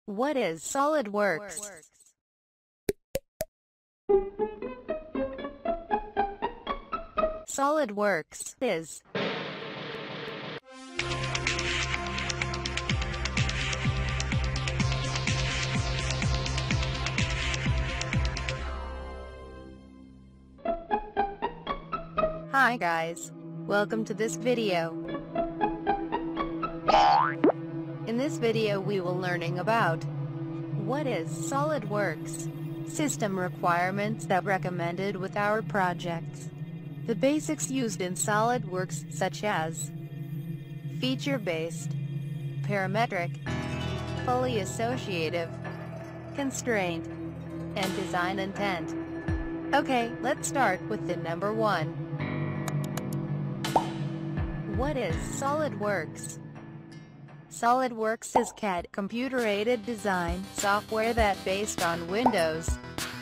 What is SolidWorks? SolidWorks is Hi guys, welcome to this video. In this video we will learning about what is SolidWorks, system requirements that recommended with our projects, the basics used in SolidWorks such as feature-based, parametric, fully associative, constraint, and design intent. Okay, let's start with the number 1. What is SolidWorks? SolidWorks is CAD computer-aided design software that based on Windows.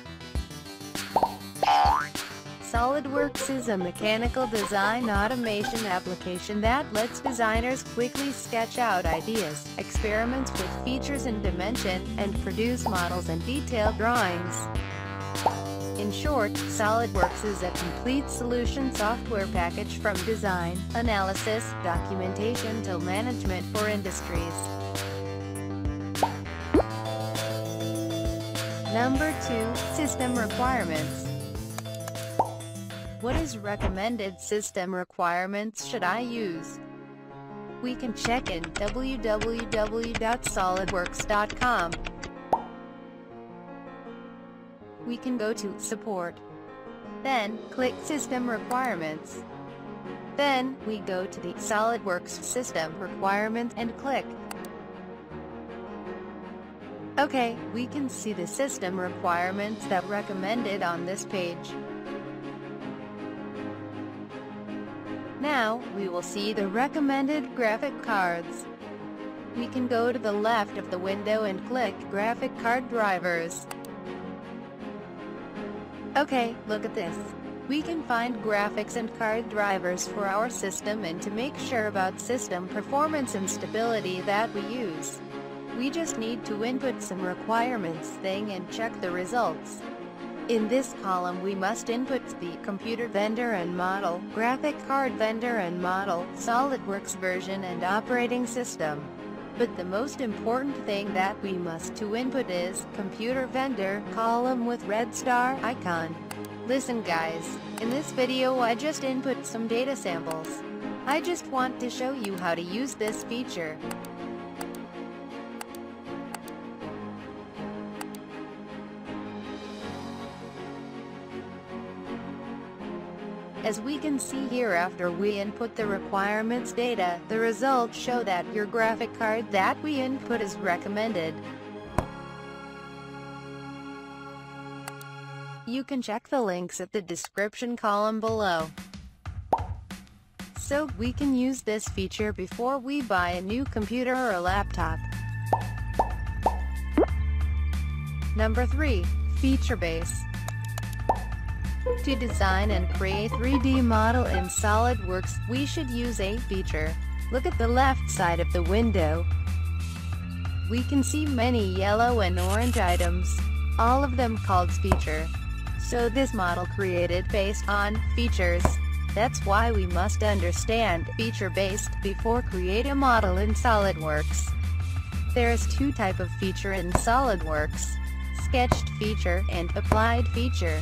SolidWorks is a mechanical design automation application that lets designers quickly sketch out ideas, experiments with features and dimension, and produce models and detailed drawings. In short, SolidWorks is a complete solution software package from design, analysis, documentation to management for industries. Number 2. System requirements. What is recommended system requirements should I use? We can check in www.solidworks.com. We can go to Support. Then, click System Requirements. Then, we go to the SolidWorks System Requirements and click. Okay, we can see the system requirements that recommended on this page. Now, we will see the recommended graphic cards. We can go to the left of the window and click Graphic Card Drivers. Okay, look at this. We can find graphics and card drivers for our system and to make sure about system performance and stability that we use. We just need to input some requirements thing and check the results. In this column we must input the computer vendor and model, graphic card vendor and model, SolidWorks version and operating system. But the most important thing that we must to input is computer vendor column with red star icon. Listen guys, in this video I just input some data samples. I just want to show you how to use this feature. As we can see here, after we input the requirements data, the results show that your graphic card that we input is recommended. You can check the links at the description column below. So we can use this feature before we buy a new computer or a laptop. Number 3. Feature base. To design and create 3D model in SolidWorks, we should use a feature. Look at the left side of the window. We can see many yellow and orange items, all of them called feature. So this model created based on features. That's why we must understand feature-based before create a model in SolidWorks. There's 2 types of feature in SolidWorks: sketched feature and applied feature.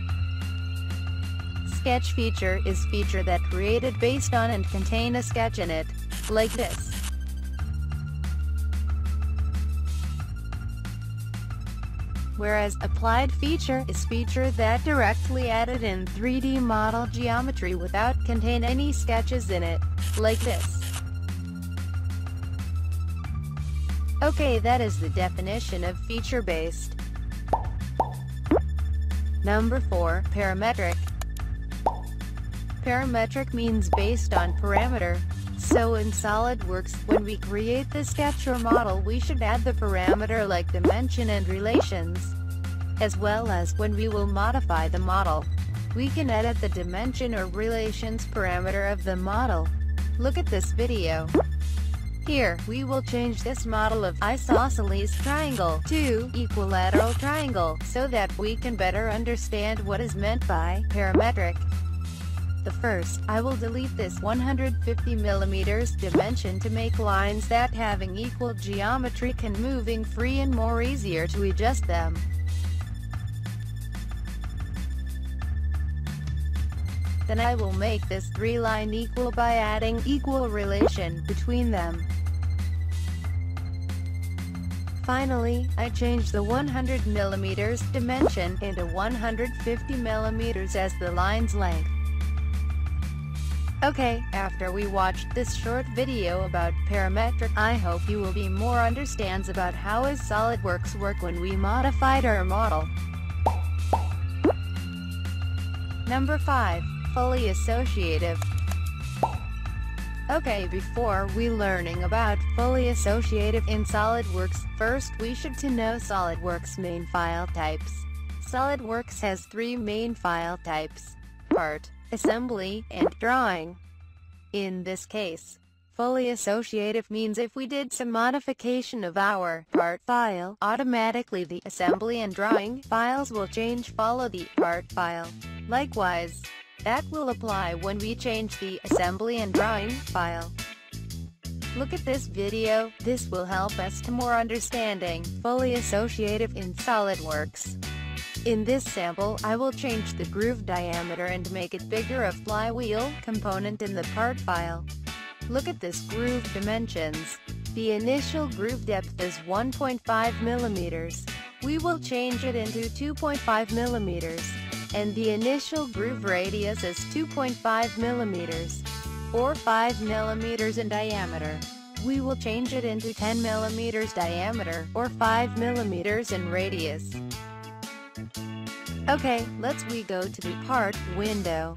Sketch feature is feature that created based on and contain a sketch in it, like this. Whereas applied feature is feature that directly added in 3D model geometry without contain any sketches in it, like this. Okay, that is the definition of feature-based. Number 4. Parametric. Parametric means based on parameter. So in SolidWorks, when we create the sketch or model, we should add the parameter like dimension and relations. As well as when we will modify the model, we can edit the dimension or relations parameter of the model. Look at this video. Here, we will change this model of isosceles triangle to equilateral triangle, so that we can better understand what is meant by parametric. First, I will delete this 150 mm dimension to make lines that having equal geometry can moving free and more easier to adjust them. Then I will make this 3-line equal by adding equal relation between them. Finally, I change the 100 mm dimension into 150 mm as the line's length. Okay, after we watched this short video about parametric, I hope you will be more understands about how is SolidWorks work when we modified our model. Number 5. Fully associative. Okay, before we learning about fully associative in SolidWorks, first we should to know SolidWorks main file types. SolidWorks has 3 main file types: part, assembly, and drawing. In this case, fully associative means if we did some modification of our part file, automatically the assembly and drawing files will follow the part file. Likewise, that will apply when we change the assembly and drawing file. Look at this video, this will help us to more understanding fully associative in SolidWorks. In this sample, I will change the groove diameter and make it bigger of flywheel component in the part file. Look at this groove dimensions. The initial groove depth is 1.5 mm. We will change it into 2.5 mm. And the initial groove radius is 2.5 mm, or 5 mm in diameter. We will change it into 10 mm diameter, or 5 mm in radius. Okay, we go to the part window.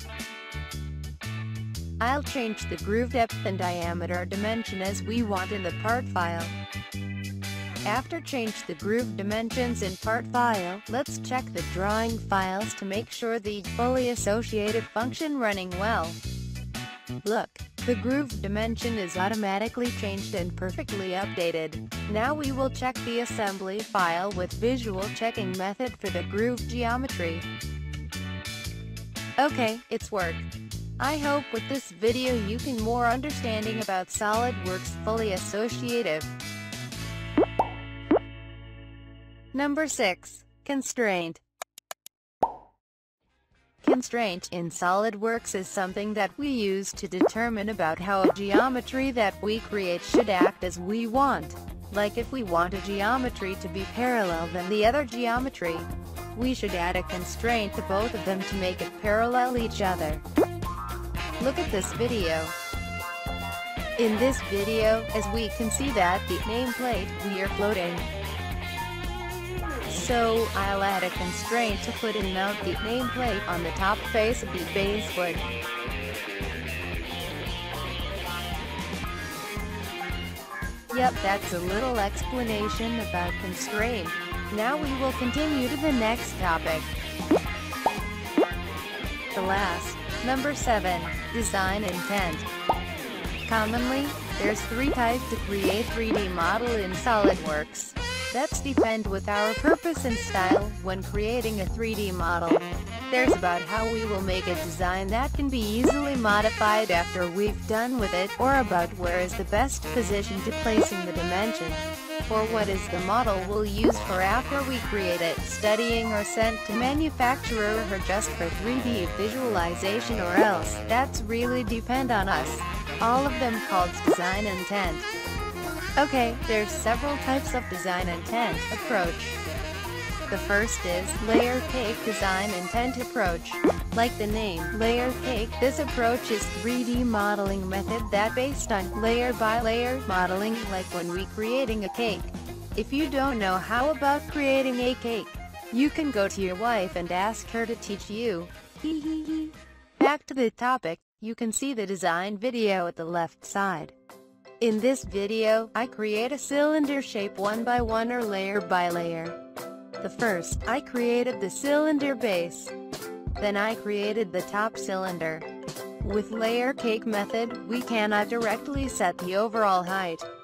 I'll change the groove depth and diameter dimension as we want in the part file. After change the groove dimensions in part file, let's check the drawing files to make sure the fully associative function running well. Look, the groove dimension is automatically changed and perfectly updated. Now we will check the assembly file with visual checking method for the groove geometry. Okay, it's worked. I hope with this video you can more understanding about SolidWorks fully associative. Number 6. Constraint. Constraint in SolidWorks is something that we use to determine about how a geometry that we create should act as we want. Like if we want a geometry to be parallel than the other geometry, we should add a constraint to both of them to make it parallel each other. Look at this video. In this video, as we can see that the nameplate, we are floating. So, I'll add a constraint to put and mount the nameplate on the top face of the base wood. Yep, that's a little explanation about constraint. Now we will continue to the next topic. The last, number 7, design intent. Commonly, there's 3 types to create 3D model in SolidWorks. That's depend with our purpose and style when creating a 3D model. There's about how we will make a design that can be easily modified after we've done with it, or about where is the best position to placing the dimension, or what is the model we'll use for after we create it, studying or sent to manufacturer or just for 3D visualization, or else, that's really depend on us. All of them called design intent. Okay, there's several types of design intent approach. The first is layer cake design intent approach. Like the name, layer cake, this approach is 3D modeling method that based on layer by layer modeling, like when we creating a cake. If you don't know how about creating a cake, you can go to your wife and ask her to teach you. Back to the topic, you can see the design video at the left side. In this video, I create a cylinder shape one by one or layer by layer. The first, I created the cylinder base. Then I created the top cylinder. With layer cake method, we cannot directly set the overall height.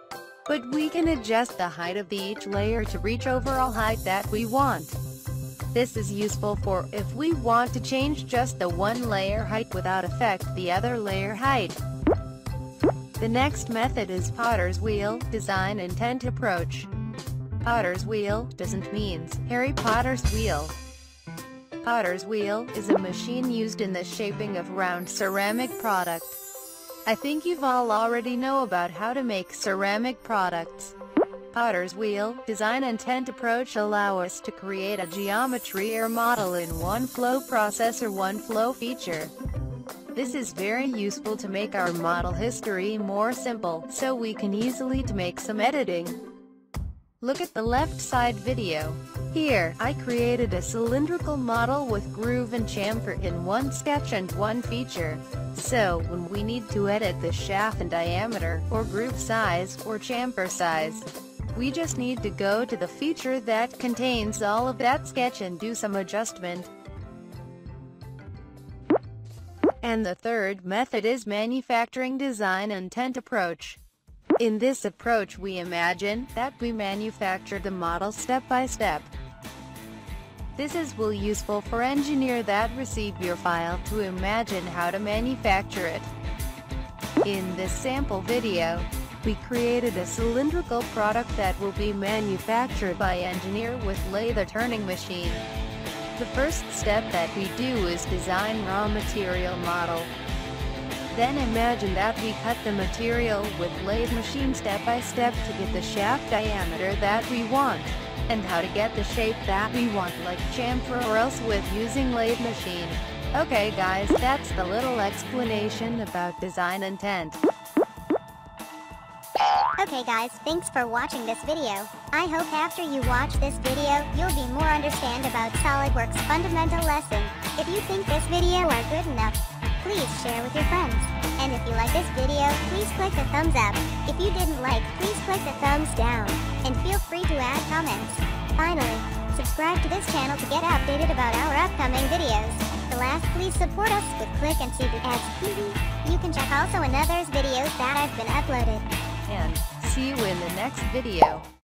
but we can adjust the height of each layer to reach overall height that we want. This is useful for if we want to change just the one layer height without affect the other layer height. The next method is Potter's Wheel, Design Intent Approach. Potter's Wheel doesn't means Harry Potter's wheel. Potter's Wheel is a machine used in the shaping of round ceramic products. I think you've all already know about how to make ceramic products. Potter's Wheel, Design Intent Approach allow us to create a geometry or model in one flow process or one flow feature. This is very useful to make our model history more simple, so we can easily to make some editing. Look at the left side video. Here, I created a cylindrical model with groove and chamfer in one sketch and one feature. So, when we need to edit the shaft and diameter, or groove size, or chamfer size, we just need to go to the feature that contains all of that sketch and do some adjustment. And the third method is Manufacturing Design Intent Approach. In this approach we imagine that we manufacture the model step by step. This is useful for engineers that receive your file to imagine how to manufacture it. In this sample video, we created a cylindrical product that will be manufactured by engineer with lathe turning machine. The first step that we do is design raw material model. Then imagine that we cut the material with lathe machine step by step to get the shaft diameter that we want, and how to get the shape that we want like chamfer or else with using lathe machine. Okay guys, that's the little explanation about design intent. Okay guys, thanks for watching this video. I hope after you watch this video, you'll be more understand about SolidWorks Fundamental lesson. If you think this video are good enough, please share with your friends. And if you like this video, please click the thumbs up. If you didn't like, please click the thumbs down. And feel free to add comments. Finally, subscribe to this channel to get updated about our upcoming videos. The last, please support us with click and see the ads. You can check also another's videos that I've been uploaded. And see you in the next video.